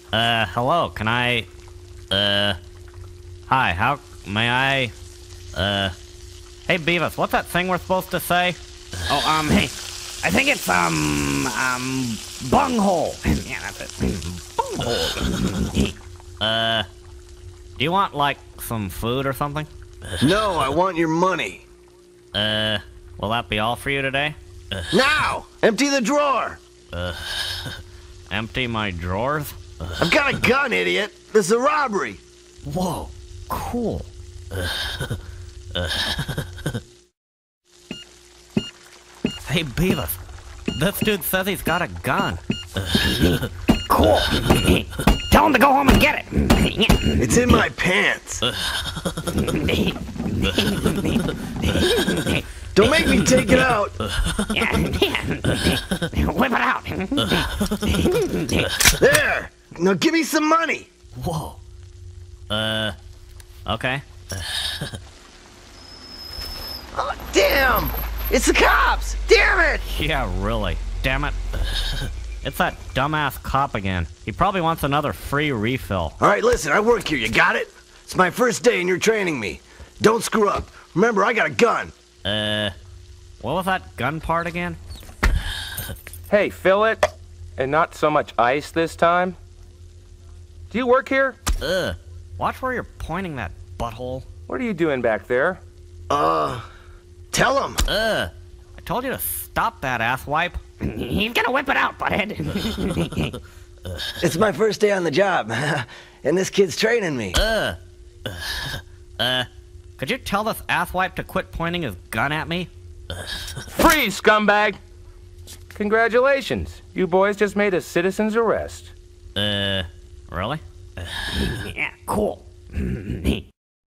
Hello, can I, hi, how, may I, hey Beavis, what's that thing we're supposed to say? Hey, I think it's, bunghole. Yeah, that's it. Bunghole. Do you want, like, some food or something? No, I want your money. Will that be all for you today? Now! Empty the drawer! Empty my drawers? I've got a gun, idiot! This is a robbery! Whoa, cool. Hey, Beavis, this dude says he's got a gun. Cool. Tell him to go home and get it. It's in my pants. Don't make me take it out. Yeah. Whip it out. There! Now give me some money! Whoa. Okay. Oh, damn! It's the cops! Damn it! Yeah, really. Damn it. It's that dumbass cop again. He probably wants another free refill. Alright, listen, I work here, you got it? It's my first day and you're training me. Don't screw up. Remember, I got a gun. What was that gun part again? Hey, fill it. And not so much ice this time. Do you work here? Watch where you're pointing that butthole. What are you doing back there? Tell him. I told you to stop that asswipe. He's gonna whip it out, Butthead. It's my first day on the job, and this kid's training me. Could you tell this asswipe to quit pointing his gun at me? Freeze, scumbag! Congratulations. You boys just made a citizen's arrest. Really? Yeah, cool.